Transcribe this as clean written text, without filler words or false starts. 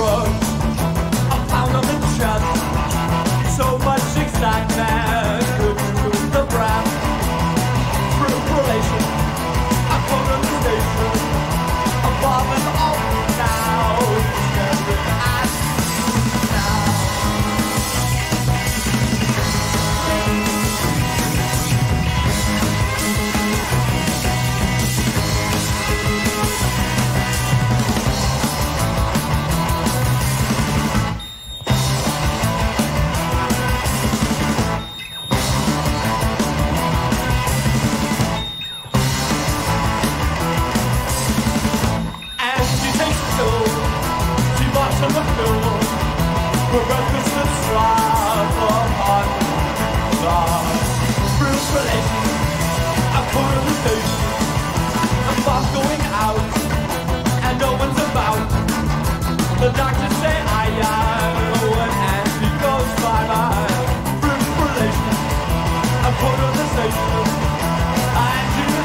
drugs, a pound on the chest, so much excitement, through the breath, through relation, I come to the station, above and off now, staring at now. The doctors say I when Andy goes bye-bye. Through relation, I put on the station. I do